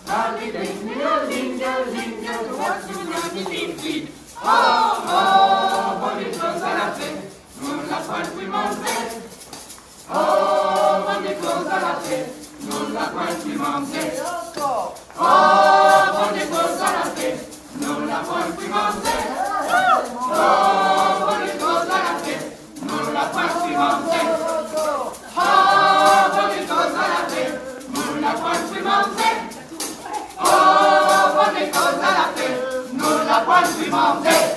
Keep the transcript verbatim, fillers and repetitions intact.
Holly, linger, linger, linger, what's the running in feet? Oh, oh, bonne cosa la fe, non la quanti monte. Oh, bonne cosa la fe, non la quanti monte. Oh, bonne cosa la fe, non la quanti monte. Oh, bonne cosa la fe, non la quanti monte. Oh, bonne cosa la fe, non la quanti monte. Oh, bonne cosa la fe, non la quanti monte.